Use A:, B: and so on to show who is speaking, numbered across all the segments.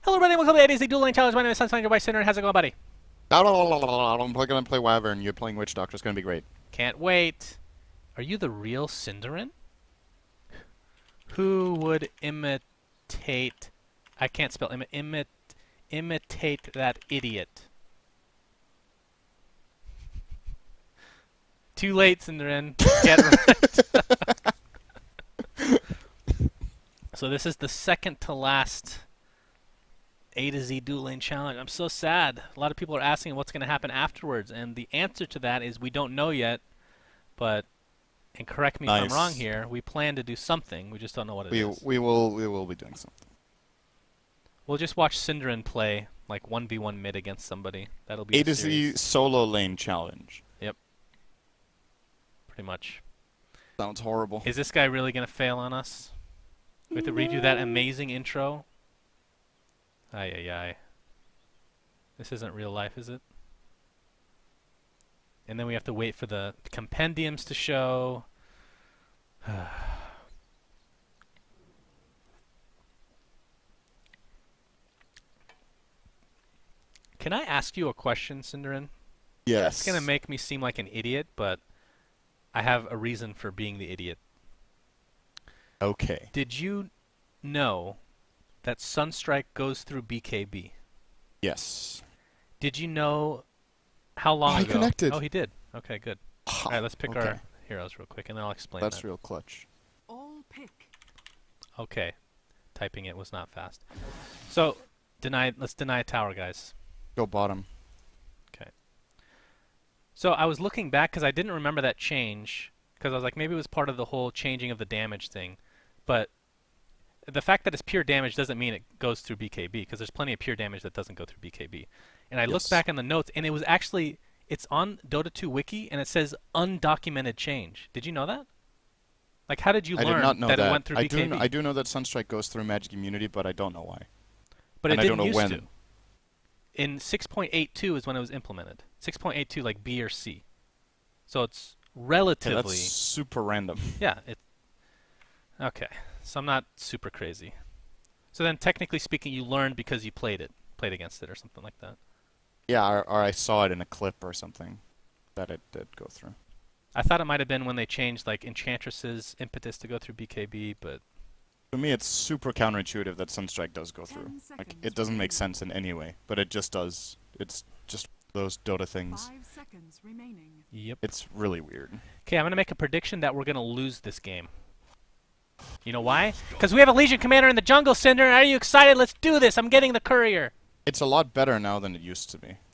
A: Hello, everybody. Welcome to the ADC Duel Lane Challenge. My name is Sunshine, your Vice Center. How's it going, buddy?
B: I'm going to play Wyvern. You're playing Witch Doctor. It's going to be great.
A: Can't wait. Are you the real Cinderin? Who would imitate... I can't spell imitate that idiot. Too late, Cinderin. Get right. So this is the second to last A to Z Duel Lane Challenge. I'm so sad. A lot of people are asking what's going to happen afterwards, and the answer to that is we don't know yet, but, and correct me if I'm wrong here, we plan to do something. We just don't know what it is.
B: We will be doing something.
A: We'll just watch Cinderin play like 1v1 mid against somebody. That'll be
B: A to Z Solo Lane Challenge.
A: Yep. Pretty much.
B: Sounds horrible.
A: Is this guy really going to fail on us? We have to redo that amazing intro. Ay, ay, ay. This isn't real life, is it? And then we have to wait for the compendiums to show. Can I ask you a question, Cinderin?
B: Yes.
A: It's going to make me seem like an idiot, but I have a reason for being the idiot.
B: Okay.
A: Did you know that Sunstrike goes through BKB?
B: Yes.
A: Did you know how long ago?
B: He connected.
A: Oh, he did. Okay, good. All right, let's pick our heroes real quick, and then I'll explain that.
B: That's real clutch.
C: All pick.
A: Okay. Typing it was not fast. So, let's deny a tower, guys.
B: Go bottom.
A: Okay. So, I was looking back because I didn't remember that change, because I was like, maybe it was part of the whole changing of the damage thing. But the fact that it's pure damage doesn't mean it goes through BKB, because there's plenty of pure damage that doesn't go through BKB. And I looked back in the notes, and it was actually, it's on Dota 2 Wiki, and it says undocumented change. Did you know that? Like, how did you learn that it went through BKB?
B: I do know that Sunstrike goes through Magic Immunity, but I don't know why.
A: But
B: and
A: it didn't
B: I don't know
A: used
B: when.
A: to. In 6.82 is when it was implemented. 6.82, like B or C. So it's relatively...
B: Yeah, that's super random.
A: Yeah. Okay. So I'm not super crazy. So then, technically speaking, you learned because you played against it or something like that.
B: Yeah, or I saw it in a clip or something that it did go through.
A: I thought it might have been when they changed like Enchantress's impetus to go through BKB, but...
B: To me, it's super counterintuitive that Sunstrike does go through. Like, it doesn't make sense in any way, but it just does. It's just those Dota things.
C: 5 seconds remaining.
A: Yep.
B: It's really weird.
A: Okay, I'm going to make a prediction that we're going to lose this game. You know why? Because we have a Legion Commander in the jungle, Cinder. Are you excited? Let's do this. I'm getting the courier.
B: It's a lot better now than it used to be.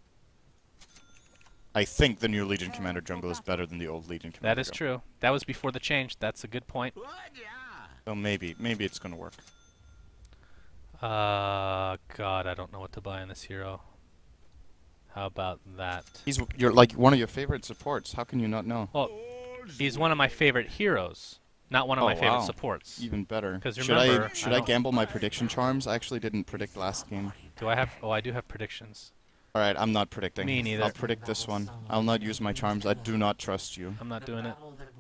B: I think the new Legion Commander jungle is better than the old Legion Commander.
A: That is true. That was before the change. That's a good point.
B: So maybe it's going to work.
A: God, I don't know what to buy on this hero. How about that?
B: You're like one of your favorite supports. How can you not know?
A: Well, he's one of my favorite heroes, not one of my favorite supports.
B: Even better.
A: Because remember,
B: should I gamble my prediction charms? I actually didn't predict last game.
A: Do I have? Oh, I do have predictions.
B: All right, I'm not predicting.
A: Me neither.
B: I'll predict this one. I'll not use my charms. I do not trust you.
A: I'm not doing it.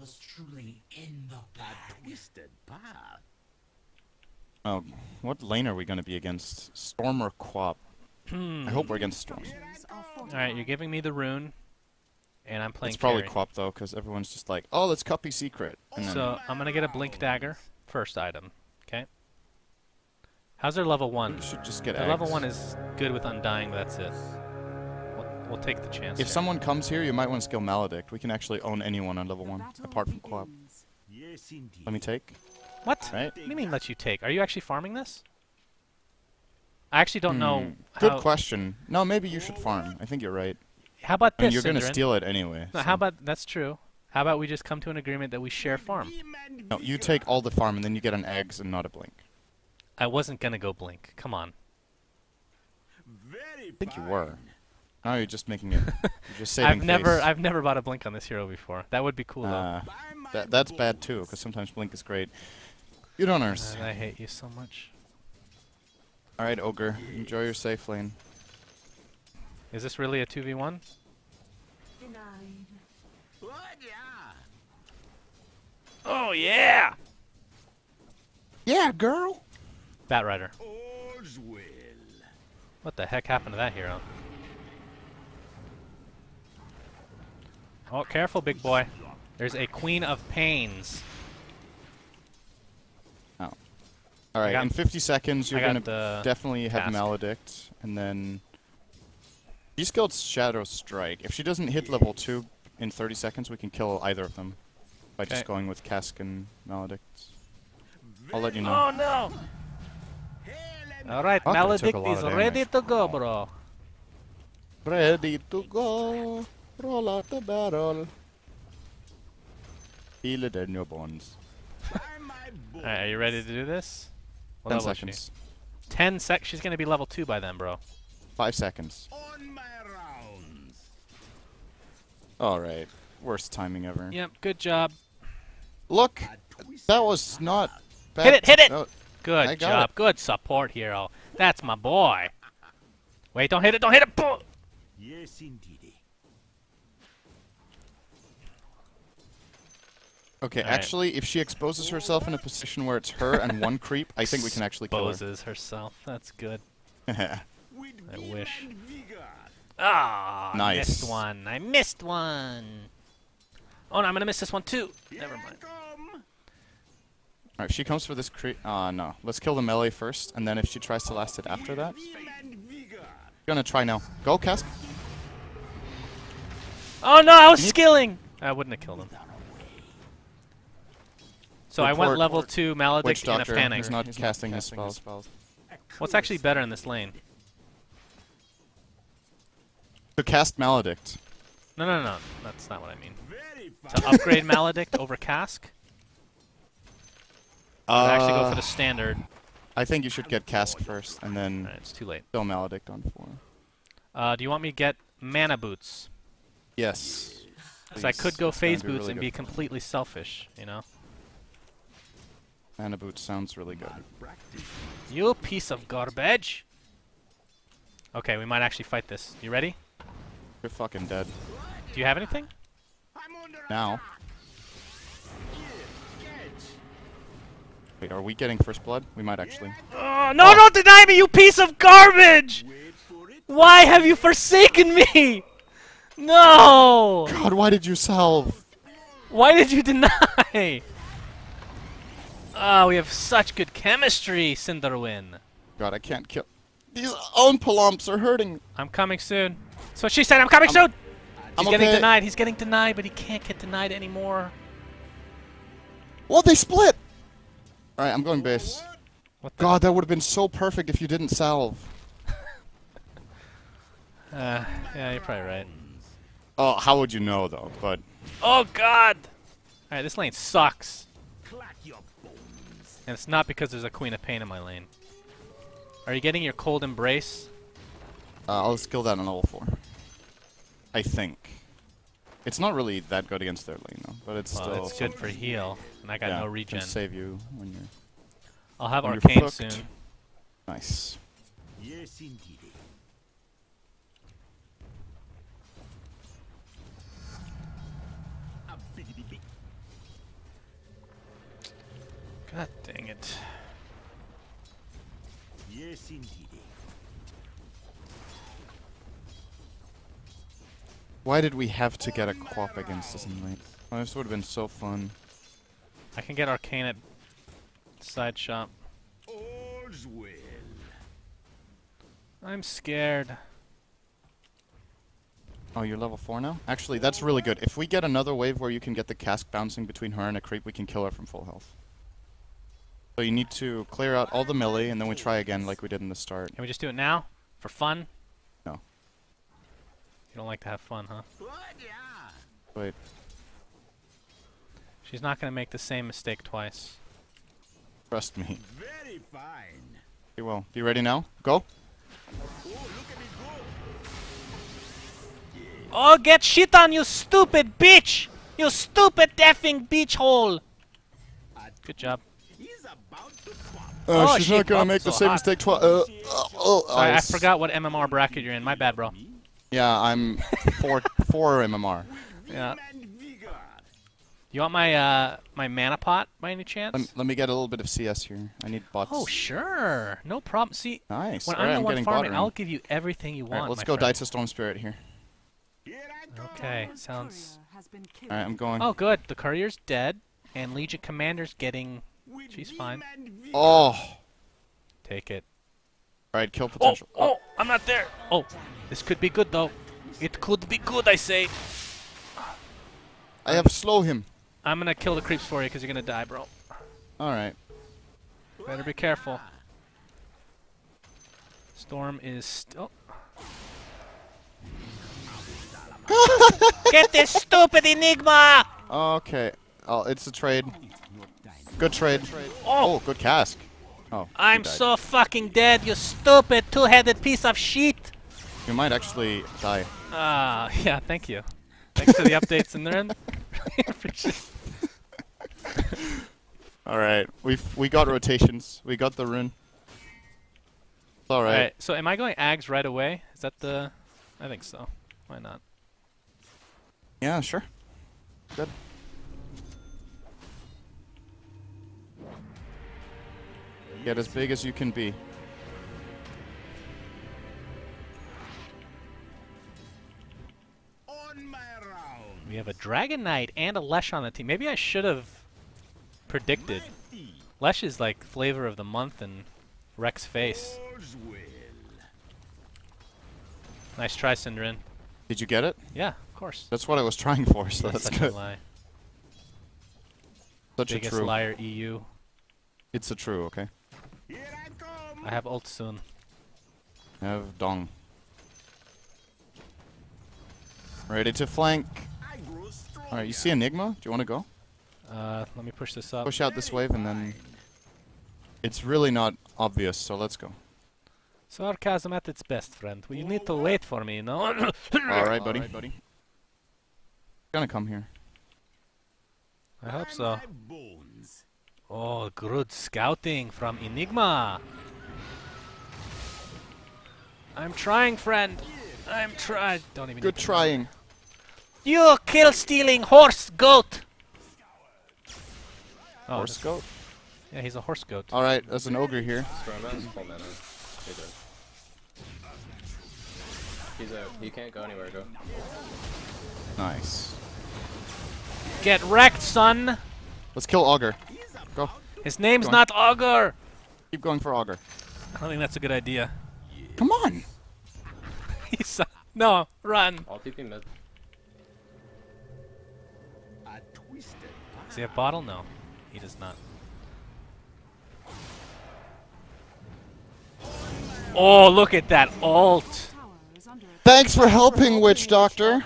B: Oh, what lane are we going to be against? Storm or Quap? I hope we're against Storm.
A: Alright, you're giving me the rune, and I'm playing
B: It's probably
A: carry.
B: Quap, though, because everyone's just like, oh, let's copy Secret. And then
A: So, I'm going to get a Blink Dagger, first item, okay? How's their level 1?
B: you should just get
A: Their
B: eggs.
A: level 1 is good with Undying, but that's it. We'll take the chance.
B: If
A: here.
B: someone comes here, you might want to skill Maledict. We can actually own anyone on level 1, apart from Quap. Let me take.
A: What?
B: Right?
A: What do you mean let you take? Are you actually farming this? I actually don't know
B: Good
A: how...
B: question. No, maybe you should farm. I think you're right.
A: How about
B: I mean,
A: this,
B: you're going to
A: Cinderin?
B: steal it anyway.
A: No,
B: so-
A: how about... That's true. How about we just come to an agreement that we share farm?
B: No, you take all the farm, and then you get an eggs and not a blink.
A: I wasn't going to go Blink. Come on.
B: I think you were. Now you're just making it. You're just saving
A: I've never bought a Blink on this hero before. That would be cool, though.
B: That's bad, too, because sometimes blink is great. You don't understand.
A: I hate you so much.
B: Alright, Ogre. Enjoy your safe lane.
A: Is this really a 2v1? Oh, yeah!
B: Yeah, girl!
A: Bat Rider. What the heck happened to that hero? Oh, careful, big boy. There's a Queen of Pains.
B: Oh. Alright, in 50 seconds you're gonna
A: the
B: definitely have
A: cask.
B: Maledict, and then... She's got Shadow Strike. If she doesn't hit level 2 in 30 seconds, we can kill either of them. By just going with Cask and Maledict. I'll let you know.
A: Oh no! Alright,
B: Fuck, I took a
A: Maledict
B: lot
A: is
B: of
A: ready
B: damage.
A: to go, bro.
B: Ready to go. Roll out the barrel. Feel it in your bones.
A: Alright, are you ready to do this? What
B: 10
A: level is she?
B: seconds.
A: 10 sec. She's gonna be level 2 by then, bro.
B: 5 seconds. Alright. Worst timing ever.
A: Yep, good job.
B: Look! That was not bad.
A: Hit it, hit it!
B: Oh, I
A: Good
B: got
A: job.
B: it.
A: Good support, hero. That's my boy. Wait, don't hit it, don't hit it! Boo!
D: Yes, indeed.
B: okay,
A: Alright.
B: actually, if she exposes herself in a position where it's her and one creep, I think we can actually kill her.
A: Exposes herself. That's good.
B: Nice.
A: I wish. Ah, I
B: Nice.
A: missed one. I missed one. Oh, no, I'm gonna miss this one too. Never mind.
B: Alright, if she comes for this creep... no. Let's kill the melee first, and then if she tries to last it after that... Gonna try now. Go, Cask.
A: Oh no, I was
B: You need-
A: skilling. I wouldn't have killed him. So I went
B: Report.
A: level 2
B: Witch
A: Maledict in a
B: Doctor.
A: panic.
B: He's not casting his spells.
A: What's actually better in this lane?
B: To cast Maledict.
A: No, no, no. That's not what I mean. To upgrade Maledict over Cask? Or actually go for the standard.
B: I think you should get Cask first, and then
A: Alright, it's too late.
B: kill Maledict on 4.
A: Do you want me to get Mana Boots?
B: Yes.
A: Because I
B: Please.
A: could go
B: That's gonna
A: Phase
B: be
A: Boots
B: really
A: and
B: good.
A: be completely selfish, you know?
B: Mana Boot sounds really good.
A: You piece of garbage! Okay, we might actually fight this. You ready?
B: You're fucking dead.
A: Do you have anything?
B: Now. Wait, are we getting first blood? We might actually.
A: Oh, no, don't deny me, you piece of garbage! Why have you forsaken me? No!
B: God, why did you salve?
A: Why did you deny? Ah, we have such good chemistry, Cinderwin.
B: God, I can't kill. These own palumps are hurting.
A: I'm coming soon. That's what she said, I'm coming soon! He's
B: I'm
A: getting
B: okay.
A: denied, he's getting denied, but he can't get denied anymore.
B: Well, they split! Alright, I'm going base.
A: What the?
B: God, that would have been so perfect if you didn't salve.
A: Yeah, you're probably right.
B: Oh, how would you know, though? But
A: Oh, God! Alright, this lane sucks. And it's not because there's a Queen of Pain in my lane. Are you getting your Cold Embrace?
B: I'll skill that on level 4. I think. It's not really that good against their lane, though. But it's
A: Well,
B: still...
A: it's good for heal, and I got
B: yeah,
A: no
B: can
A: regen.
B: save you when you're...
A: I'll have
B: when you're
A: Arcane
B: fucked.
A: soon.
B: Nice.
D: Yes, indeed.
A: God dang it.
D: Yes, indeed.
B: Why did we have to get a Quap against this in lane? Oh, this would have been so fun.
A: I can get Arcane at side shop.
D: All's well.
A: I'm scared.
B: Oh, you're level 4 now? Actually, that's really good. If we get another wave where you can get the cask bouncing between her and a creep, we can kill her from full health. So you need to clear out all the melee, and then we try again like we did in the start.
A: Can we just do it now? For fun?
B: No.
A: You don't like to have fun, huh?
B: Wait.
A: She's not going to make the same mistake twice.
B: Trust me.
D: Very fine.
B: You will. You ready now? Go!
D: Oh, look at me go.
A: Oh, get shit on, you stupid bitch! You stupid effing bitch hole! Good job.
D: He's about to pop.
A: Oh,
B: she's
A: she
B: not gonna
A: bumped
B: make the
A: so
B: same
A: hot.
B: mistake twice.
A: Sorry, I forgot what MMR bracket you're in. My bad, bro.
B: Yeah, I'm 4 MMR.
A: Yeah.
D: And vigor.
A: You want my my mana pot by any chance?
B: Let me get a little bit of CS here. I need bots.
A: Oh sure, no problem. See,
B: Nice.
A: when
B: Alright,
A: I'm the one
B: getting
A: farming,
B: bot
A: I'll
B: ring.
A: give you everything you want.
B: Alright, let's
A: my
B: go
A: friend.
B: Daita Storm Spirit here.
D: Here I come.
A: Okay,
C: Our
A: sounds.
C: courier has been killed.
B: Alright, I'm going.
A: Oh good, the courier's dead, and Legion Commander's getting.
D: With
A: She's
D: vim
A: fine.
D: and vigor.
B: Oh!
A: Take it.
B: Alright, kill
A: Oh,
B: potential.
A: oh, I'm not there. Oh, this could be good though. It could be good, I say.
B: I have slow him.
A: I'm gonna kill the creeps for you because you're gonna die, bro.
B: Alright.
A: Better be careful. Storm is still. Get this stupid Enigma!
B: Okay. Oh, it's a trade. Good trade.
A: Oh,
B: Oh, good cask. Oh, he
A: I'm
B: died.
A: so fucking dead, you stupid two-headed piece of shit!
B: You might actually die.
A: Ah, yeah, thank you. Thanks for the updates in there. Appreciate it.
B: Alright, we got rotations. We got the rune. It's alright.
A: Alright, so am I going Ags right away? Is that the... I think so. Why not?
B: Yeah, sure. Good. Get as big as you can be.
D: On my round.
A: We have a Dragon Knight and a Lesh on the team. Maybe I should have predicted.
D: Mighty.
A: Lesh is like flavor of the month in Rex face.
D: All's well.
A: Nice try, Syndrin.
B: Did you get it?
A: Yeah, of course.
B: That's what I was trying for, so
A: That's
B: that's
A: such a
B: good.
A: lie.
B: Such a
A: Biggest
B: true.
A: liar EU.
B: It's a true, okay?
D: Here I come.
A: I have ult soon.
B: I have Dong. Ready to flank.
D: I grow stronger.
B: Alright, you see Enigma? Do you want to go?
A: Let me push this up.
B: Push out this wave and then... It's really not obvious, so let's go.
A: Sarcasm at its best, friend. You need to wait for me, you know?
B: Alright, buddy. Gonna come here.
A: I hope
D: By
A: so.
D: my bones.
A: Oh, good scouting from Enigma. I'm trying, friend. I'm trying. Don't even.
B: Good
A: need to-
B: trying.
A: You kill-stealing horse goat. Oh,
B: Horse
A: this-
B: goat.
A: Yeah, he's a horse goat.
B: Alright, there's an ogre here.
E: Storm has full mana. He did. He can't go anywhere. Go.
B: Nice.
A: Get wrecked, son.
B: Let's kill Augur. Go.
A: His name's
B: Go on.
A: not Augur.
B: Keep going for Augur.
A: I don't think that's a good idea.
B: Come on!
A: He's no, run.
E: All TP mid.
D: A twisted
A: Does he have bottle? No, he does not. Oh, look at that ult.
C: Tower is under attack.
B: Thanks for helping, Witch Doctor!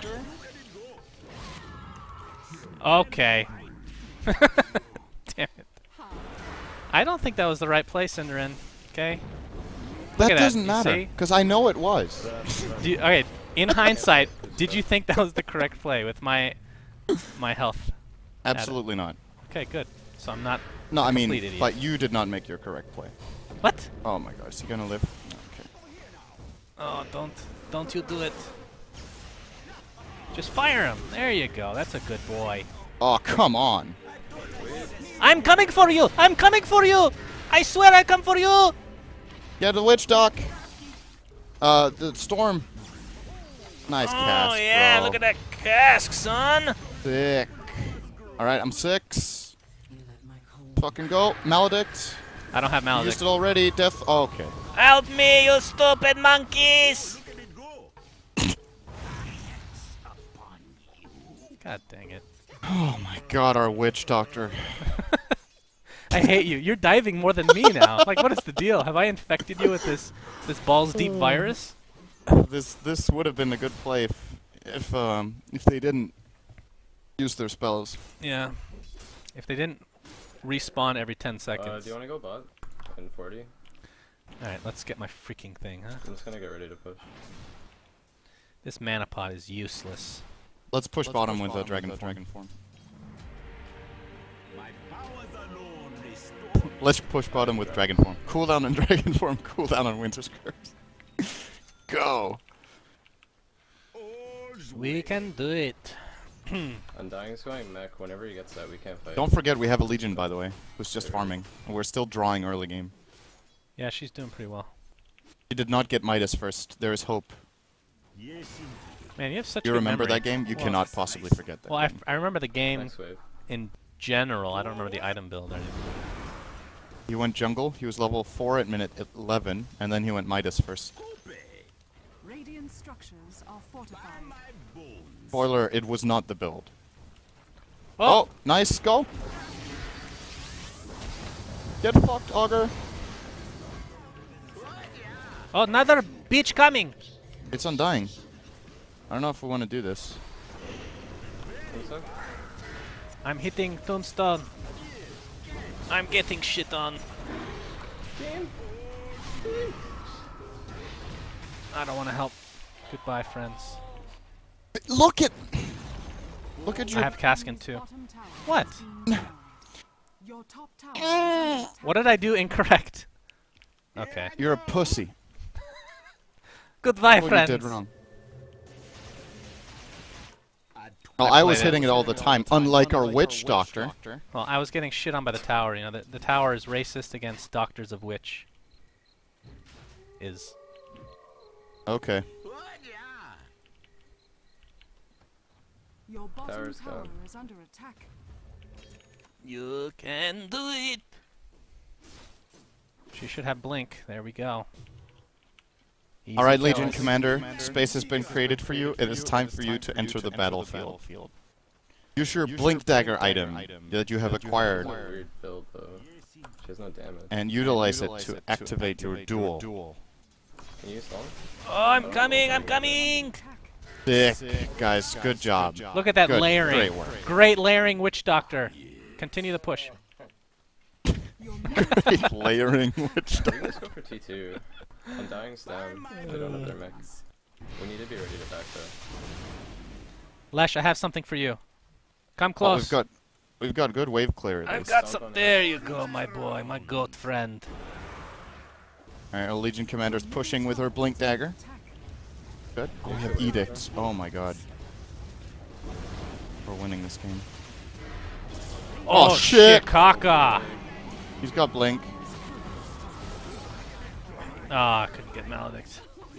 A: Okay. Damn it. I don't think that was the right play, Cinderin. Okay.
B: That
A: at that,
B: doesn't
A: you
B: matter,
A: see?
B: because I know it was.
A: Okay. In hindsight, did you think that was the correct play with my health?
B: Absolutely not.
A: Okay, good. So I'm not.
B: No, I mean,
A: Complete idiot.
B: but you did not make your correct play.
A: What?
B: Oh my god, is he gonna live? Okay.
A: Oh, don't you do it. Just fire him. There you go. That's a good boy.
B: Oh, come on.
A: I'm coming for you. I'm coming for you. I swear I come for you.
B: Get the Witch Doc! The Storm. Nice cast,
A: Oh yeah,
B: bro.
A: look at that cask, son.
B: Sick. Alright, I'm 6. Fucking go. Maledict.
A: I don't have
B: You used
A: maledict.
B: it already. Death. Oh, okay.
A: Help me, you stupid monkeys!
D: Look at it go.
A: God dang it.
B: Oh my god, our Witch Doctor.
A: I hate you. You're diving more than me now. Like, what is the deal? Have I infected you with this balls deep virus?
B: This would have been a good play if they didn't use their spells.
A: Yeah. If they didn't respawn every 10
E: Do
A: seconds.
E: you want to go bot? In 40.
A: Alright, let's get my freaking thing, huh?
E: I'm just gonna get ready to push.
A: This mana pot is useless.
B: Let's push bottom with the dragon form.
D: My powers alone restore.
B: Let's push bottom with dragon form. Cooldown on dragon form, cooldown on Winter's Curse. Go!
D: All's
A: We can do it.
E: Undying's going mech. Whenever he gets that, we can't fight.
B: Don't forget we have a Legion, by the way, who's just farming. And we're still drawing early game.
A: Yeah, she's doing pretty well.
B: He did not get Midas first. There is hope.
D: Yes,
A: Man, you have such.
B: You
A: good
B: remember
A: memory.
B: that game? You
A: Well,
B: cannot possibly forget that
A: Well, I,
B: game.
A: I remember the game
E: Next wave.
A: in general. I don't remember the item build or anything.
B: He went jungle. He was level 4 at minute 11, and then he went Midas first.
C: Radiant structures are fortified.
D: my bones.
B: Spoiler, it was not the build.
A: Oh!
B: Oh, nice, go! Get fucked, Augur!
A: Oh, another beach coming!
B: It's Undying. I don't know if we want to do this.
E: Tombstone?
A: I'm hitting Tombstone. I'm getting shit on. I don't want to help. Goodbye, friends.
B: Look at
A: I
B: your...
A: have Kaskin too.
C: Bottom tower
A: What?
C: has been destroyed. Your top tower is under attack.
A: What did I do incorrect? Okay.
B: You're a pussy.
A: Goodbye,
B: What you
A: friends.
B: did wrong.
D: A
B: Well,
A: I
B: I was
A: played it.
B: hitting it all the time, unlike our witch doctor.
A: Well, I was getting shit on by the tower. You know, the tower is racist against doctors of witch. Is.
B: Okay.
C: Your bottom
E: Tower's
C: tower
E: down.
C: is under attack.
A: You can do it. She should have blink. There we go. Easy
B: Alright, Legion
A: kills.
B: Commander, space has been created for you. It is time for you to enter the battlefield. Use your Blink Dagger item that you have acquired
E: It's a weird build though. She has no damage.
B: and utilize it to activate your duel.
E: Can you use Song?
A: Oh, I'm coming! I'm coming!
C: Attack.
B: Sick, guys. Good job.
A: Look at that
B: Good.
A: layering.
B: Great work.
A: Great layering, Witch Doctor. Continue the push.
C: Your middle
B: Great layering witch
E: We
B: doctor.
E: can just go for T2. Undying's down. They don't have their mechs. We need to be ready to back though.
A: Lesh, I have something for you. Come
B: Oh,
A: close.
B: we've got good wave clear.
A: I've
B: This.
A: got
E: Stomp
A: some.
E: on
A: There you go, my boy, my goat friend.
B: Alright, our Legion Commander's pushing with her Blink Dagger.
C: attack.
B: Good. Oh, we have edicts. Oh my god. We're winning this game. Oh, shit!
A: Kaka!
B: He's got Blink.
A: Ah, couldn't get Maledict.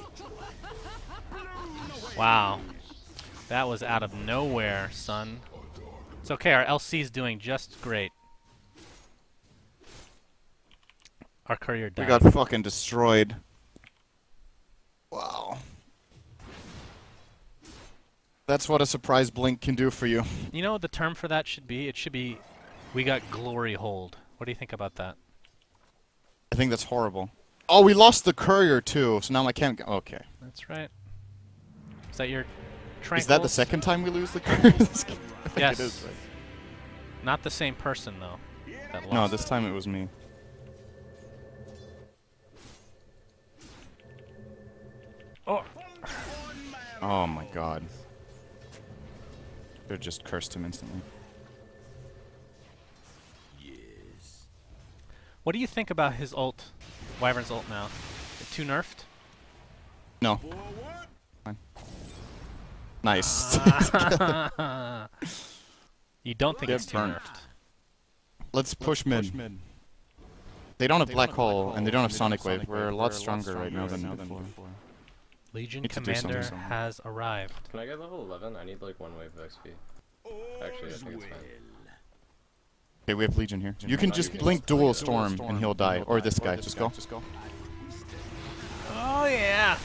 A: Wow. That was out of nowhere, son. It's okay, our LC's doing just great. Our courier
B: We
A: died.
B: got fucking destroyed. Wow. That's what a surprise Blink can do for you.
A: You know what the term for that should be? It should be, we got glory hold. What do you think about that?
B: I think that's horrible. Oh, we lost the courier too, so now I can't go. Okay.
A: That's right. Is that your tranquil?
B: Is that the second time we lose the courier this game? I think
A: Yes.
B: it is, right?
A: Not the same person, though. That
B: No,
A: lost
B: this
A: it.
B: time it was me.
A: Oh,
B: Oh my god. Should have just cursed him instantly.
D: Yes.
A: what do you think about his ult? Wyvern's ult now. Is it too nerfed?
B: No.
D: Forward.
B: Nice.
A: You don't think
B: Get
A: it's too
B: burnt.
A: nerfed?
B: Let's push mid. They don't have Black Hole and they don't have Sonic Wave. We're a lot stronger right now than before.
A: Legion
B: Need to do
A: Commander
B: something.
A: has arrived.
E: Can I get level 11? I need like 1 wave of XP. Actually, I think it's fine.
B: Okay, we have Legion here. You can just blink Dual Storm and he'll die. Or this guy. Just go.
A: Oh yeah!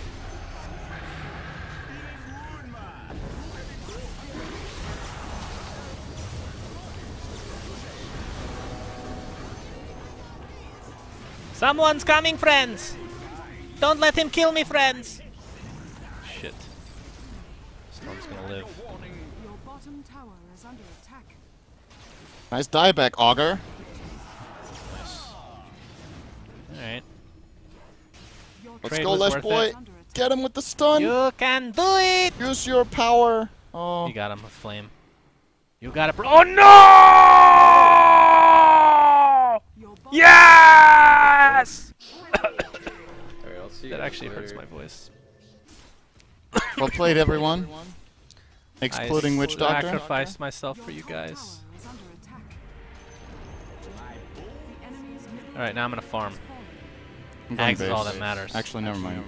A: Someone's coming, friends! Don't let him kill me, friends! Shit. Storm's gonna live.
C: Your bottom tower is under attack.
B: Nice dieback, Augur.
A: Nice. Alright.
C: Your
B: Let's
A: Trade
B: go,
A: was
B: Lesh
A: worth
B: boy.
C: is under attack.
B: Get him with the stun.
A: You can do it!
B: Use your power. Oh.
A: You got him with flame. You got it, bro. Oh no!
C: Your bottom
A: Yes!
E: Alright, I'll see you
A: That
E: guys
A: actually hurts
E: later.
A: my voice.
B: Well played, everyone. Excluding
A: I
B: Witch Doctor?
A: sacrificed myself
C: Your
A: for you
C: top
A: guys.
C: tower is under attack. The enemy's middle
A: Alright, now I'm gonna farm.
C: has fallen.
B: I'm going
A: Ags is all
B: base.
A: that matters.
B: Actually, never mind.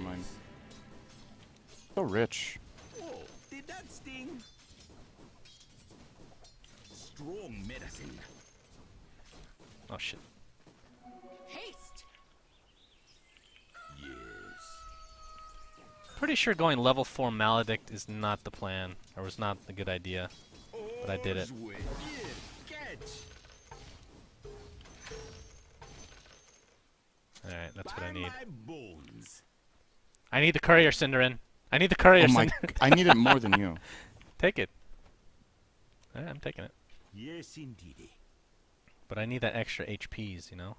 B: So rich.
D: Oh, did that sting? Strong medicine.
A: Oh shit.
C: Haste!
D: Yes.
A: Pretty sure going level 4 Maledict is not the plan, or was not a good idea. But I did it.
D: All's well. Here, catch.
A: Alright, that's what I
D: By
A: need.
D: my bones.
A: I need the courier Cinderin. I need the courier
B: Oh my!
A: Cinderin.
B: I need it more than you.
A: Take it. Alright, I'm taking it.
D: Yes, indeed.
A: But I need that extra HPs, you know?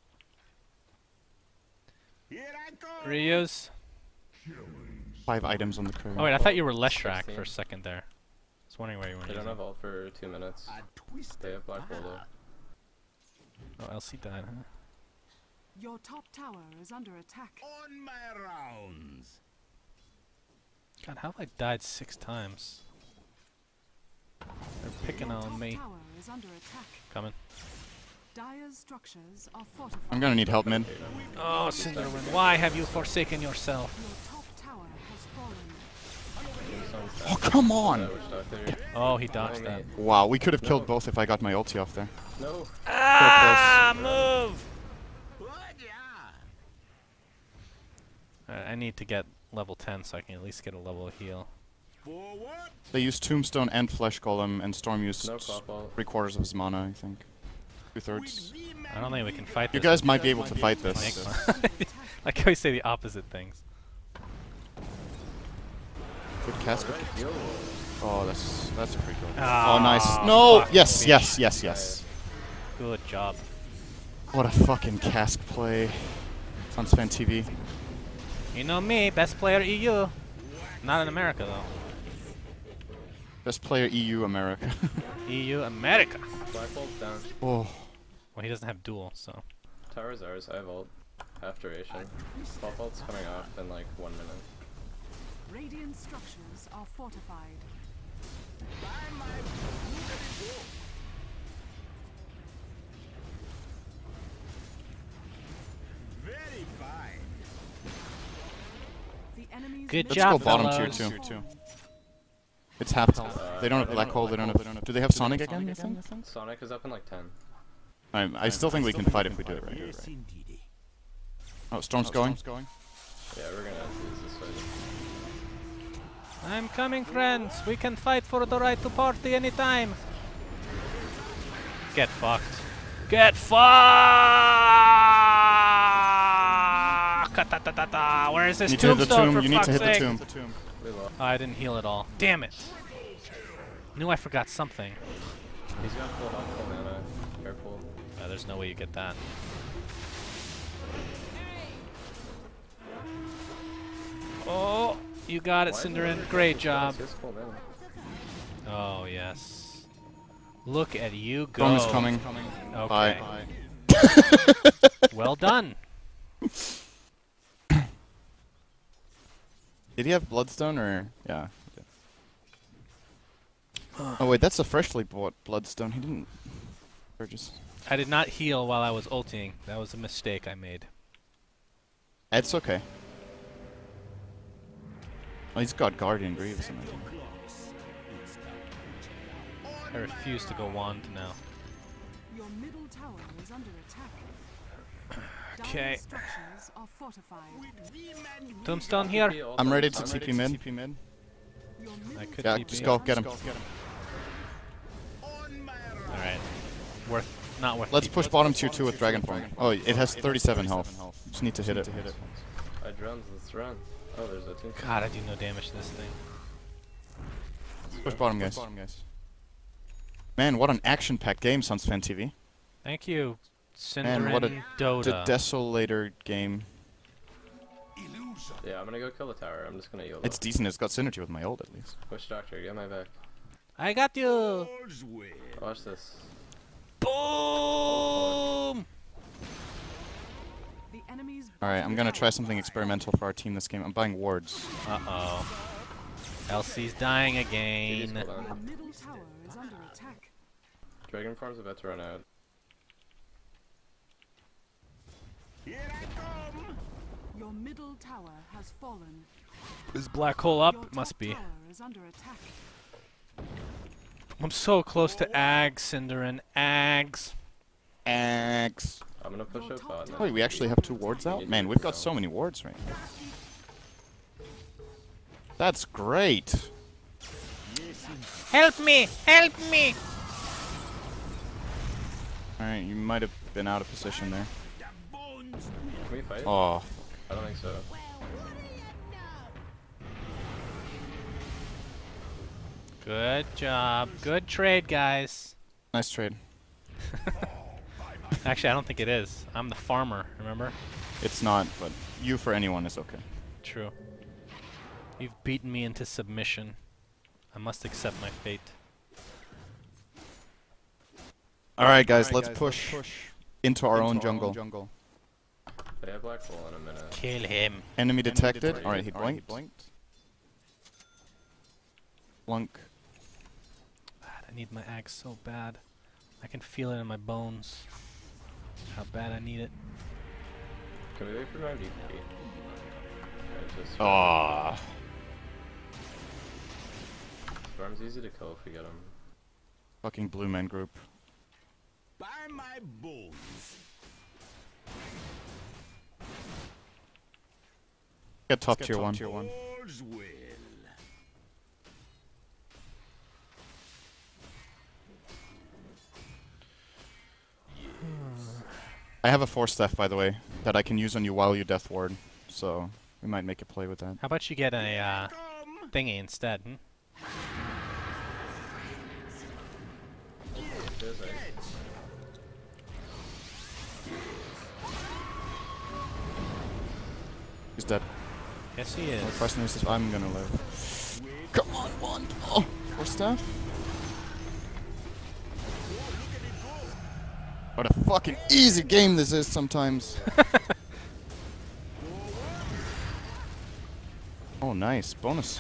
D: Here I go.
A: Rios.
B: 5 items on the crew.
A: Oh wait, I thought you were Leshrac
E: 16.
A: for a second there. I was wondering where you were
E: They don't
A: using.
E: have ult for 2 minutes.
D: A twist.
E: They have Black Widow.
A: Oh, LC died, huh?
C: Your top tower is under attack.
D: On my rounds.
A: God, how have I died 6 times? They're picking
C: Your
A: on
C: top
A: me.
C: tower is under attack.
A: Coming.
C: Dire's structures are fortified.
B: I'm gonna need help mid.
A: Oh, Cinderwin, why have you forsaken yourself?
C: Your top tower has fallen.
B: Oh, come on!
E: Witch Doctor.
A: Oh, he dodged that.
B: Wow, we could have killed both if I got my ulti off there.
E: No.
A: Ah, move!
D: What? Yeah.
A: Alright, I need to get level 10 so I can at least get a level of heal.
D: Forward.
B: They used Tombstone and Flesh Golem, and Storm used
E: No clap ult.
B: 3/4 of his mana, I think. 2/3.
A: I don't think we can fight
B: You
A: this.
B: guys might be able to fight this.
A: Like, like how we say the opposite things.
B: Good cast. Oh, that's a free kill.
A: Ah,
B: Oh, nice. No!
A: fuck
B: Yes,
A: me.
B: yes, yes, yes.
A: Good job.
B: What a fucking cask play. On Sven TV.
A: You know me, best player EU. Not in America though.
B: Best player EU America.
A: EU America.
E: Black ult's down.
B: Oh.
A: Well, he doesn't have duel, so.
E: Tower's ours. I have ult. Half duration. Pop ult's coming off in like 1 minute.
C: Radiant structures are fortified.
D: By my bones. Very fine.
C: The enemy's
A: Good
C: middle
B: Let's go
A: job,
B: bottom
A: fellas.
B: tier too. It's half health. They don't have Black Hole, they don't have... Do they have Sonic again, you think?
E: Sonic is up in like 10.
B: I still think we can fight if we do it right.
D: Yes, indeed.
B: Oh, Storm's going.
E: Yeah, we're gonna lose this fight.
A: I'm coming, friends. We can fight for the right to party anytime. Get fucked. Get fucked! Ta-ta-ta-ta. Where is this
B: You need to hit the
A: tombstone,
B: tomb.
A: for
B: You need to
A: fuck's
B: hit the
A: sake?
B: tomb.
E: We lost.
A: Oh, I didn't heal at all. Damn it. Knew I forgot something.
E: He's got full health, full mana. Careful.
A: There's no way you get that. Oh, you got it,
E: Why is
A: Cinderin.
E: it-
A: Great job.
E: It's his full mana.
A: Oh, yes. Look at you go.
B: Storm is coming.
A: Okay.
B: Bye.
A: Well done.
B: Did he have Bloodstone or... Yeah. he did. Oh wait, that's a freshly bought Bloodstone. He didn't purchase.
A: I did not heal while I was ulting. That was a mistake I made.
B: It's okay. Oh, he's got Guardian Greaves and everything.
A: I refuse to go wand now.
C: Your middle tower is under attack.
A: Okay.
C: Dire's structures are fortified.
A: Tombstone here.
E: He ult
B: I'm
E: on
B: ready
E: us.
B: to TP mid.
C: Your
A: I
C: middle
A: could
B: Yeah,
A: TP.
B: just go, get him.
A: Alright. Not worth
B: Let's
A: TP.
B: push bottom tier 2 with Dragonform. Oh, it has 37 health. Just need to hit it.
E: I drones, let's run. Oh, there's a team.
A: God, I do no damage to this thing.
B: Push bottom, guys. Man, what an action-packed game, Suns Fan TV.
A: Thank you,
B: Man, what a
A: Cinderin Dota.
B: desolator game.
E: Yeah, I'm gonna go kill the tower. I'm just gonna yield.
B: It's decent. It's got synergy with my ult at least.
E: Witch Doctor, get my back.
A: I got you!
D: All's well.
E: Watch this.
A: Boom!
C: The enemy's
B: All right, I'm gonna
C: bottom
B: try
C: tower
B: something experimental for our team this game. I'm buying wards.
A: Uh-oh. Elsie's dying
E: GG's,
A: again.
E: hold
C: Your
E: on.
C: middle tower is under attack.
E: Dragon Farm's about to run out.
D: Here I come.
C: Your middle tower has fallen.
A: Is black hole up?
C: Your
A: It must
C: top
A: be.
C: tower is under attack.
A: I'm so close to Ags, Cinderin. Ags.
B: X.
E: I'm gonna push up bot now.
B: Wait, we actually have 2 wards out? Man, we've got so many wards right now. That's great.
A: Help me! Help me!
B: Alright, you might have been out of position there.
D: The bones.
E: Can we fight?
B: Oh,
E: I don't think so.
A: Good job. Good trade, guys.
B: nice trade.
A: Actually, I don't think it is. I'm the farmer, remember?
B: It's not, but you for anyone is okay.
A: True. You've beaten me into submission. I must accept my fate.
B: Alright guys, let's push into our own jungle.
E: They have black hole in a minute.
A: Kill him.
B: Enemy detected.
E: detected.
B: Alright, he blinked. Blunk.
A: God, I need my axe so bad. I can feel it in my bones. How bad I need it.
E: Can we wait for my VP?
B: Ah.
E: Farm's easy to kill if we get him.
B: Fucking blue man group.
D: By my bones.
B: Get top tier 1.
D: All's well.
B: I have a 4-staff, by the way, that I can use on you while you death ward. So, we might make a play with that.
A: How about you get a
D: Come.
A: thingy instead? Hmm?
E: There's ice.
B: He's dead.
A: Yes, he is.
B: The question is if I'm gonna live. Come on, one. Oh, 4-staff? What a fucking easy game this is sometimes. Oh, nice. Bonus.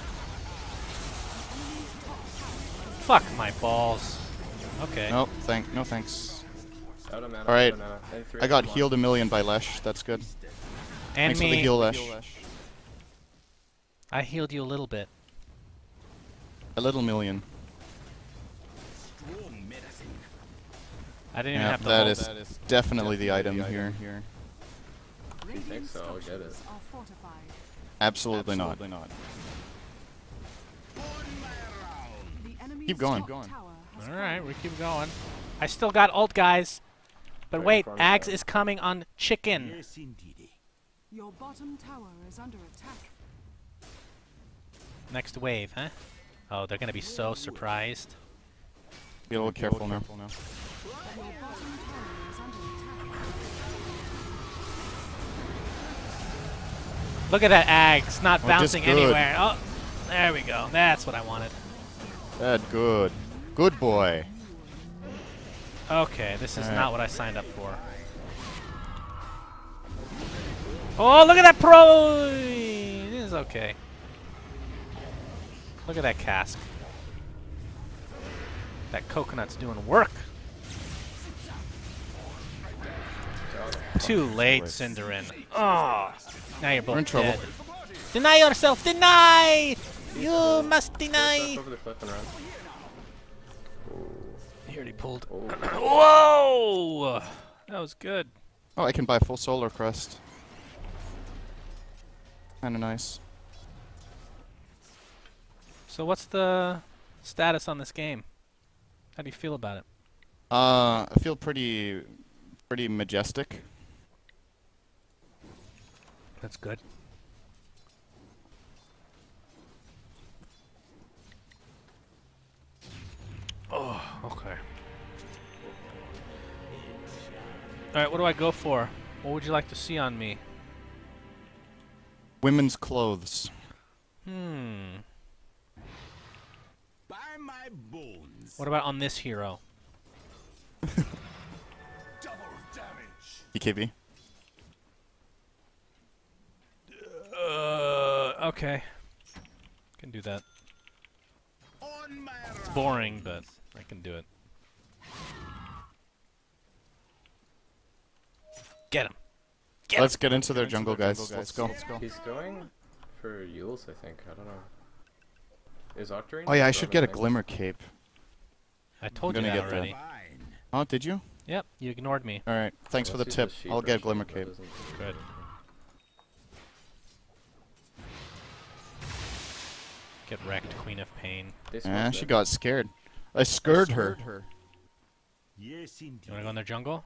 A: Fuck my balls. Okay.
B: No, no thanks.
E: Out of mana.
B: Alright.
E: out of mana. And three
B: I got
E: on one.
B: healed 1,000,000 by Lesh. That's good.
A: And
B: Thanks for the
A: me.
B: heal, Lesh.
A: I healed you a little bit.
B: A little million.
D: Strong medicine.
A: I didn't even
B: Yeah,
A: have to
B: that
A: hold.
B: is definitely the item here.
C: Radiant
E: so, I'll get it.
C: structures are fortified.
B: Absolutely not.
C: The enemy's
B: Keep going.
C: top tower has
A: Alright,
C: fallen.
A: we keep going. I still got ult, guys. But
E: Dragon
A: wait,
E: Farm's
A: Ags
E: down.
A: is coming on chicken.
D: Yes, indeed.
C: Your bottom tower is under attack.
A: Next wave, huh? Oh, they're gonna be so surprised.
B: Be a little careful now.
C: Your bottom tower is under attack.
A: Look at that Ags, not
B: Oh, just
A: bouncing
B: good.
A: anywhere. Oh, there we go. That's what I wanted.
B: That good. Good boy.
A: Okay, this is
B: Alright.
A: not what I signed up for. Oh, look at that pro! It is okay. Look at that cask. That coconut's doing work. Too late, Cinderin. Oh, now you're both
B: We're in trouble.
A: dead. Deny yourself! Deny! You must
E: First
A: deny!
E: off over the cliff and run.
A: He already pulled.
E: Oh.
A: Whoa! That was good.
B: Oh, I can buy full solar crest. Kinda nice.
A: So what's the status on this game? How do you feel about it?
B: I feel pretty majestic.
A: That's good. Oh, okay. Alright, what do I go for? What would you like to see on me?
B: Women's clothes.
A: Hmm.
D: By my bones.
A: What about on this hero?
D: Double damage.
B: EKB.
A: Okay. Can do that. It's boring, but I can do it. Get him.
B: Let's get into their jungle, guys. Let's go.
E: He's going for Yules, I think. I don't know. Is Octarine?
B: Oh yeah, I should get a
E: thing?
B: glimmer cape.
A: I told you
B: gonna
A: that
B: get that.
A: already.
B: Oh, did you?
A: Yep, you ignored me.
B: All right. Thanks for the
E: Let's use
B: tip.
E: sheep
B: I'll get
E: rush,
B: glimmer
E: that
B: cape.
E: doesn't-
A: Good. Get wrecked, Queen of Pain.
E: They
B: Ah,
E: smoked
B: she
E: mid.
B: got scared. I scared her.
D: Yes,
A: You wanna
D: indeed.
A: go in their jungle?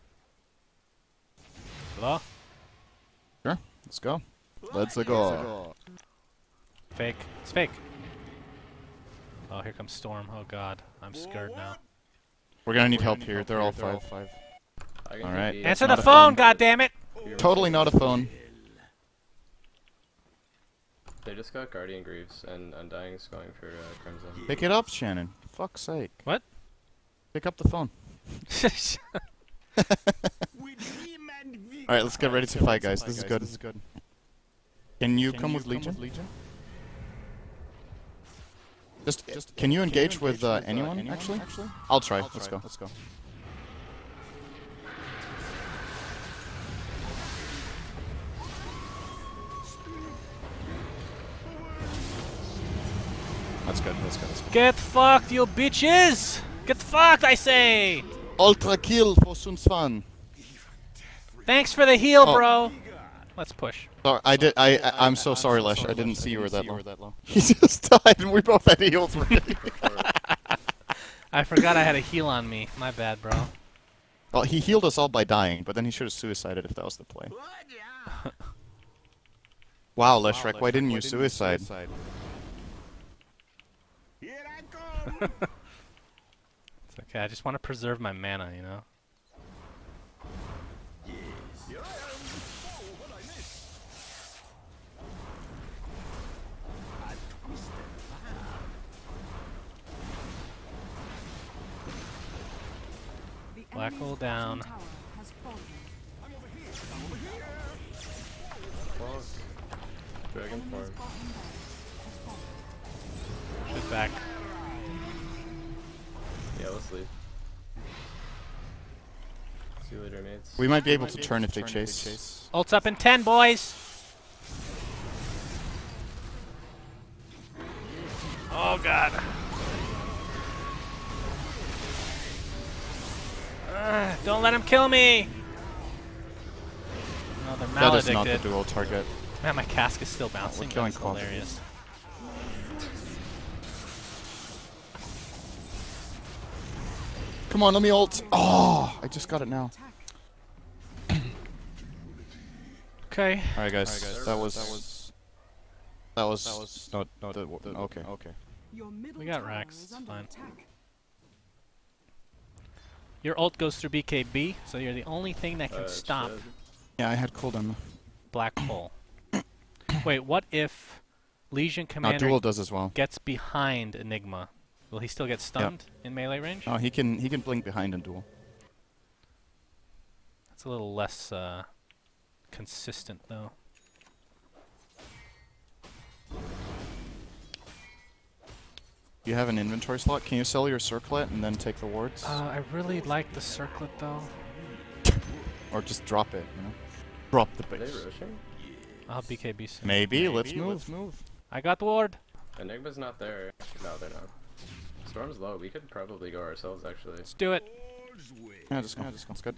A: Hello?
B: Sure. Let's go. Let's go.
A: Fake. It's fake. Oh, here comes Storm. Oh god, I'm scared now.
B: We're gonna need help here. They're all 5.
E: I can
B: Alright.
E: TP.
A: Answer
B: not
A: the
B: a
A: phone,
B: phone.
A: god damn it!
B: Totally not a phone.
E: They just got Guardian Greaves, and Undying's going for Crimson.
B: Pick it up, Shannon. Fuck's sake.
A: What?
B: Pick up the phone.
D: With him and vigor.
B: All right, let's get ready to fight, guys. This is good. Can you come with Legion? Just can you engage with anyone? Actually, I'll try. Let's go. That's good.
A: Get fucked, you bitches! Get fucked, I say!
B: Ultra kill for Sunsfan.
A: Thanks for the heal,
B: Oh.
A: bro. Let's push.
B: Sorry, I'm so sorry, Lesh. I didn't see you were that low. He just died, and we both had heals.
A: I forgot I had a heal on me. My bad, bro.
B: Well, he healed us all by dying, but then he should have suicided if that was the play. Wow, Leshreck, why didn't you suicide?
D: Here I come.
A: It's okay, I just want to preserve my mana, you know?
D: Here I am. Oh, what I missed. A twisted path.
C: The
A: Black
C: enemy's
A: hole down.
C: bottom tower has fallen.
D: I'm over here. I'm over here.
E: Close. Dragon
C: Enemy's
E: form.
C: bottom barracks has fallen.
A: Shoot back.
E: Yeah, let's leave. See you later, mates.
B: We might be able to turn if they chase.
A: Ult's up in 10, boys! Oh god. Don't let him kill me! No, they're
B: That is not the
A: maledicted.
B: dual target.
A: Man, my cask is still bouncing.
B: killing
A: That's
B: Quaff.
A: hilarious.
B: Come on, let me ult. Oh, I just got it now.
A: Okay.
B: All right, guys. That was not okay.
C: Your middle
A: We got
C: tower
A: racks,
C: is
A: it's
C: under
A: fine.
C: attack.
A: Your ult goes through BKB, so you're the only thing that can stop
E: Shit.
B: Yeah, I had cooldown.
A: Black Hole. Wait, what if Legion
B: No,
A: Commander
B: dual does as well.
A: gets behind Enigma? Will he still get stunned in melee range?
B: Oh, he can blink behind and dual.
A: That's a little less consistent, though.
B: You have an inventory slot. Can you sell your circlet and then take the wards,
A: I really like the circlet, though.
B: or just drop it? You know, drop the
E: Are they
B: base.
E: rushing?
A: I'll BKB soon.
B: Maybe. Let's move.
A: I got the ward.
E: Enigma's not there. No, they're not. Storm's low. We could probably go ourselves, actually.
A: Let's do it.
D: All's well.
B: Yeah, just go. It's good.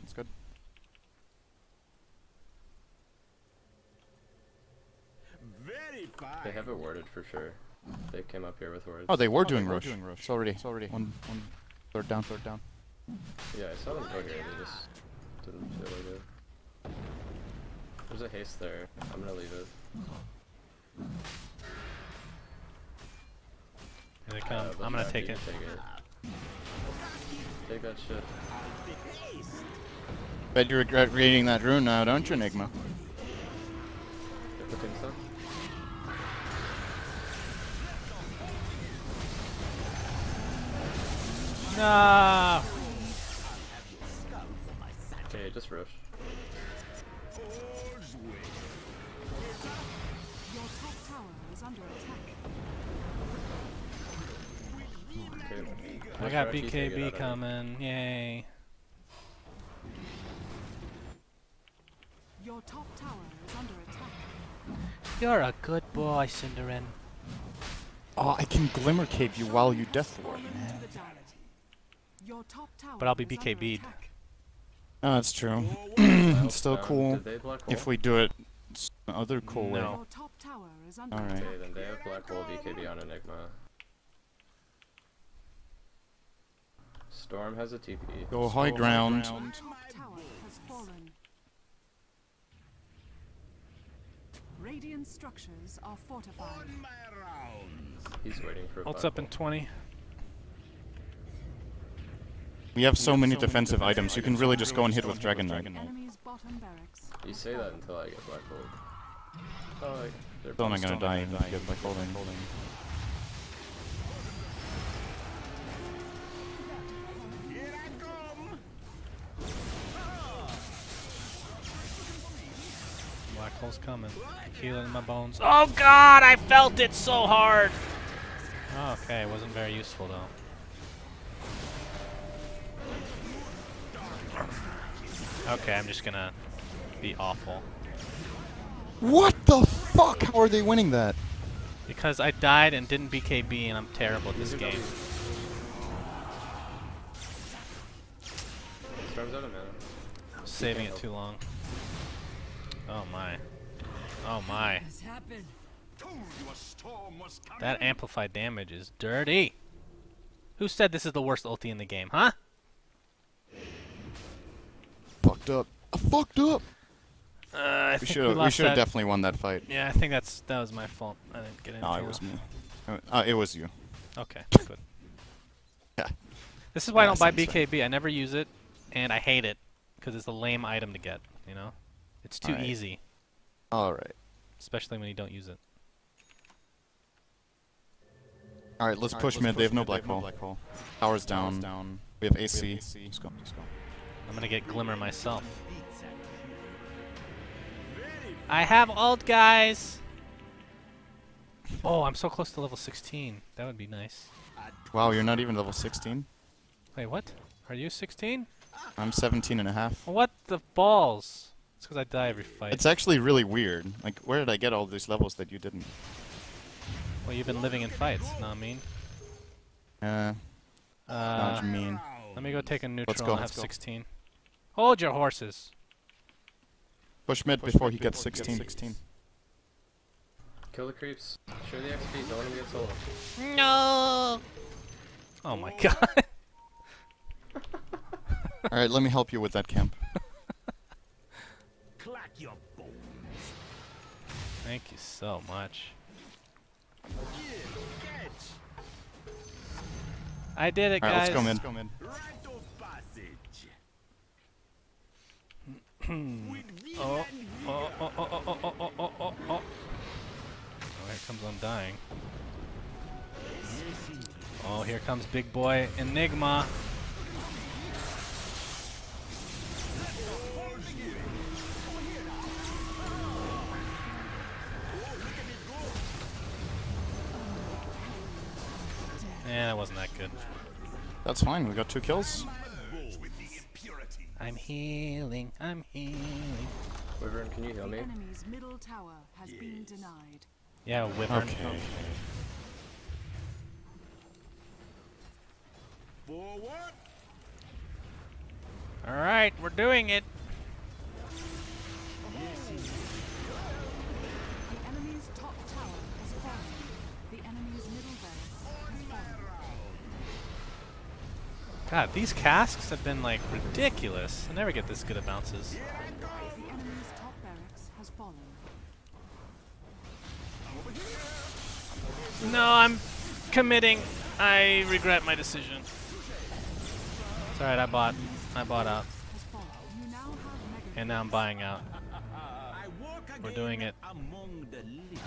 D: Very fine.
E: They have it warded for sure. They came up here with wards.
B: Oh, they were doing rush. It's already one third down.
E: Yeah, I saw them go here. They just didn't feel like it. There's a haste there. I'm gonna leave it.
A: Here they come.
E: But
A: I'm gonna
E: yeah,
A: take
E: you
A: it.
E: can Take it. Take that shit.
B: Bet you regret reading that rune now, don't you, Enigma?
E: Get the thing stuff.
A: No.
E: Okay, just rush.
D: All's well.
C: Your top tower is under attack.
E: Okay.
A: I got
E: Sharky, take it
A: BKB
E: out of
A: coming. Yay.
C: Your top tower is under attack.
A: You're a good boy, Cinderin.
B: Oh, I can Glimmer Cape you while you Death Ward,
C: Into
B: man.
C: the dive. Your top tower
A: But I'll be
C: is under
A: BKB'd.
C: attack.
B: Oh, that's true.
E: Elf
B: It's still
E: down.
B: cool
E: Did they black hole?
B: if we do it the other cool way.
A: No.
C: Your top tower is under
B: Alright.
C: attack.
E: Okay, then they have black hole BKB on Enigma. Storm has a TP.
B: Go high ground.
C: Top tower has fallen. Radiant structures are fortified.
E: He's waiting for a
A: What's
E: black
A: up in
E: hole.
A: 20?
B: We have so many defensive items. You can really just go and hit with Dragon Knight.
C: Enemy's bottom barracks.
E: You say that until I get black hole. Oh, like, they're
B: Still not
E: both
B: gonna die if you get like holding.
A: Black hole's coming. Feel it in my bones. Oh god, I felt it so hard! Okay, it wasn't very useful though. Okay, I'm just gonna be awful.
B: What the fuck? How are they winning that?
A: Because I died and didn't BKB and I'm terrible at this game.
E: Storm's out of mana.
A: I was saving it too long. Oh my. Oh my.
D: Told you a storm was coming.
A: That amplified damage is dirty. Who said this is the worst ulti in the game, huh?
B: Fucked up. I fucked up.
A: I
B: We
A: think
B: should have
A: lost that.
B: definitely won that fight.
A: Yeah, I think that was my fault. I didn't get anything.
B: No, it was
A: off.
B: me. It was you.
A: Okay, good.
B: Yeah.
A: This is why I
B: Yeah,
A: don't buy
B: sounds fair.
A: BKB. I never use it, and I hate it because it's a lame item to get. You know, it's too
B: Alright.
A: easy,
B: All right.
A: especially when you don't use it.
B: All right. Let's push mid. They have no black hole. Tower's down. We have AC. Let's go.
A: I'm gonna get Glimmer myself. I have ult, guys. Oh, I'm so close to level 16. That would be nice.
B: Wow, you're not even level 16.
A: Wait, what? Are you 16?
B: I'm 17 and a half.
A: What the balls? It's because I die every fight.
B: It's actually really weird. Like, where did I get all these levels that you didn't?
A: Well, you've been living in fights, know what I mean?
B: Know what you mean?
A: Let me go take a neutral
B: Let's go.
A: and have 16. Hold your horses.
B: Push mid before he gets 16.
E: Kill the creeps. Share the XP. Don't let him get solo.
A: No. Oh my god.
B: All right, let me help you with that camp.
D: Clack your bones.
A: Thank you so much.
D: Catch.
A: I did it,
B: All right,
A: guys.
B: let's go mid.
D: Rite of passage.
A: Oh, oh, oh, oh, oh, oh, oh, oh, oh, oh. Oh, here comes Undying. Oh, here comes big boy Enigma. Yeah, that wasn't that good.
B: That's fine. We got 2 kills.
D: With the impurity.
A: I'm healing. I'm healing.
E: Wyvern, can you heal
C: The
E: me?
C: enemy's middle tower has been denied.
A: Yeah, Wyvern.
B: Okay.
D: Forward.
A: All right, we're doing it.
C: The enemy's top tower has fallen. The enemy's middle barracks has fallen.
A: God, these casks have been like ridiculous. I never get this good at bounces.
C: The enemy's top barracks has fallen.
A: No, I'm committing. I regret my decision. It's alright, I bought out.
C: Has fallen. You now have mega
A: And now I'm buying out.
D: I walk
A: We're
D: again
A: doing it.
D: among the living.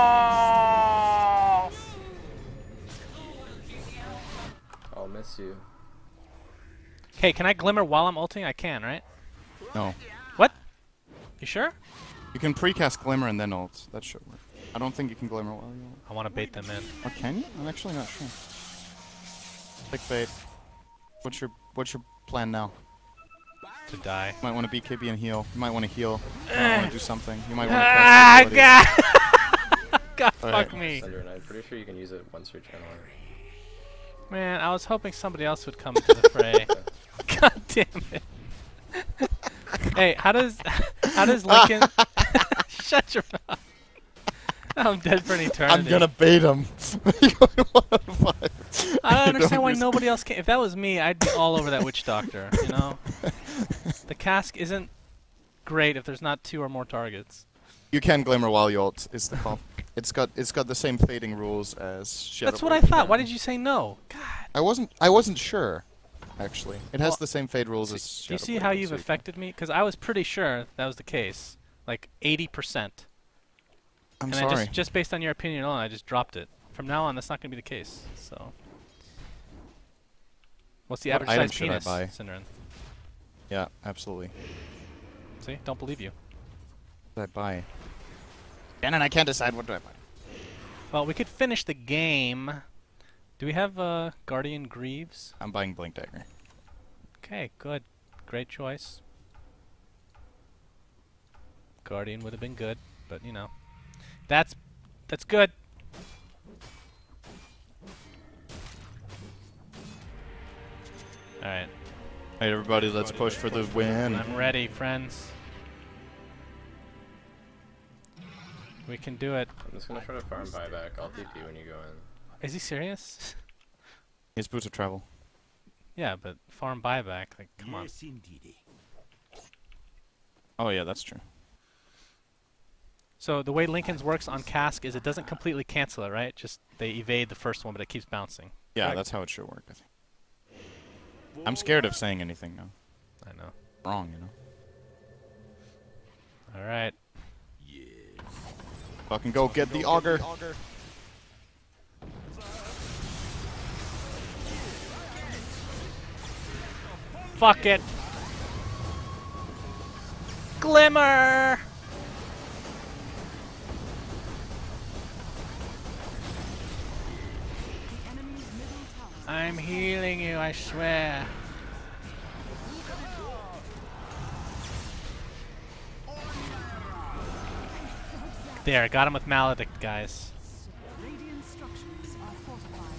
A: Whoa!
E: I'll miss you.
A: Okay, can I glimmer while I'm ulting? I can, right?
B: No.
A: What? You sure?
B: You can precast Glimmer and then ult. That should work. I don't think you can Glimmer while you ult.
A: I want to bait them in.
B: Or can you? I'm actually not sure. Click bait. What's your plan now?
A: To die.
B: You might want to BKB and heal. You might want to heal. You might want to do something. You might want to
A: Ah,
B: cast
A: God! God,
B: Alright.
A: fuck me.
E: Synderen, I'm pretty sure you can use it once you're channeling.
A: Man, I was hoping somebody else would come into the fray. God damn it. Hey, how does Lincoln... Shut your mouth. I'm dead for an eternity.
B: I'm gonna bait him. You're going 1 out of 5.
A: I don't understand why
B: use-
A: nobody else can. If that was me, I'd be all over that witch doctor, you know? The cask isn't great if there's not 2 or more targets.
B: You can Glimmer while you ult, is the call. It's got the same fading rules as Shadow
A: That's what I
B: Blade.
A: thought. Why did you say no? God.
B: I wasn't sure, actually. It has
A: Well,
B: the same fade rules as
A: Do you
B: Shadow
A: see
B: Blade,
A: how
B: so
A: you've
B: you can-
A: affected me? Because I was pretty sure that was the case. Like 80%.
B: I'm
A: And
B: sorry.
A: I just based on your opinion alone, I just dropped it. From now on, that's not going to be the case. So, what's the
B: What
A: average
B: item
A: size
B: should I
A: penis,
B: buy?
A: Synderen?
B: Yeah, absolutely.
A: See, don't believe you.
B: What do I buy? Shannon, I can't decide what do I buy.
A: Well, we could finish the game. Do we have Guardian Greaves?
B: I'm buying Blink Dagger.
A: Okay, good. Great choice. Guardian would have been good, but you know. That's good. Alright.
B: Hey everybody, let's push for the win.
A: I'm ready, friends. We can do it.
E: I'm just gonna try to farm buyback. I'll TP when you go in.
A: Is he serious?
B: He's boots of travel.
A: Yeah, but farm buyback, like, come on.
D: Yes, indeed.
B: Oh yeah, that's true.
A: So the way Lincoln's works on cask is it doesn't completely cancel it, right? Just they evade the first one, but it keeps bouncing.
B: Yeah,
A: Correct.
B: that's how it should work, I think. I'm scared of saying anything now.
A: I know.
B: Wrong, you know.
A: All right.
D: Yes.
B: Fucking go get the auger.
A: Fuck it. Glimmer.
C: The enemy's middle tower.
A: I'm healing you, I swear. There, got him with Maledict, guys.
C: Radiant structures are fortified.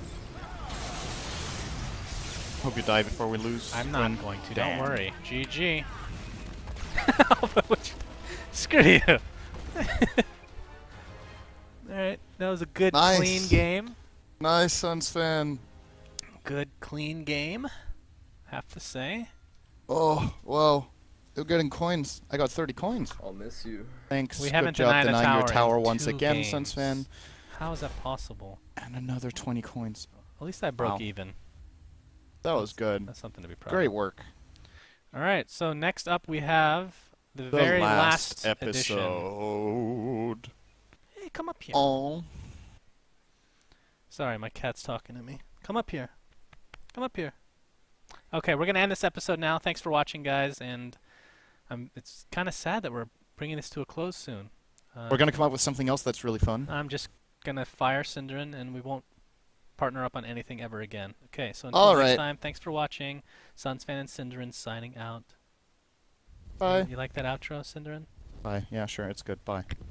B: Hope you die before we lose.
A: I'm not
B: Win.
A: going to,
B: Damn.
A: don't worry. GG. Screw you. Alright, that was a good,
B: Nice.
A: clean game.
B: Nice, Suns fan.
A: Good, clean game, have to say.
B: Oh, whoa. You're getting coins. I got 30 coins.
E: I'll miss you.
B: Thanks.
A: We
B: Good
A: haven't
B: job
A: denied a
B: denying your
A: tower
B: tower
A: in
B: once
A: 2
B: again,
A: games.
B: Suns fan.
A: How is that possible?
B: And another 20 coins.
A: At least I broke
B: Wow.
A: even.
B: That was good.
A: That's something to be proud
B: Great
A: of.
B: work.
A: Alright, so next up we have the
B: The
A: very
B: last
A: edition.
B: episode.
A: Hey, come up here.
B: Oh.
A: Sorry, my cat's talking to me. Come up here. Come up here. Okay, we're going to end this episode now. Thanks for watching, guys, and it's kind of sad that we're bringing this to a close soon.
B: We're going to come up with something else that's really fun.
A: I'm just going to fire Synderen, and we won't partner up on anything ever again. Okay, so until
B: All
A: next
B: right.
A: time, thanks for watching. Sunsfan and Synderen signing out.
B: Bye.
A: You like that outro, Synderen?
B: Bye. Yeah, sure. It's good. Bye.